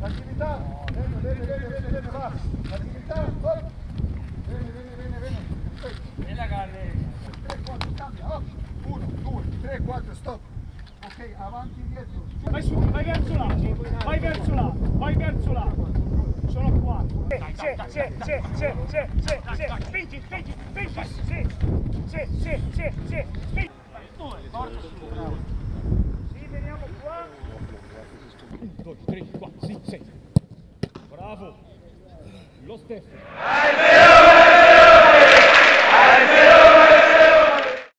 Attività, bene, va. Attività, stop. Bene. E la carne. 3, 4, cambia, up. 1, 2, 3, 4, stop. Ok, avanti, indietro. Vai su, vai verso là, vai verso là. Sono qua. Spingi, spingi. Sì. Forza su, bravo. Sì, veniamo qua. 1, 2, 3, 4, 5, 6. Bravo. Lo stesso.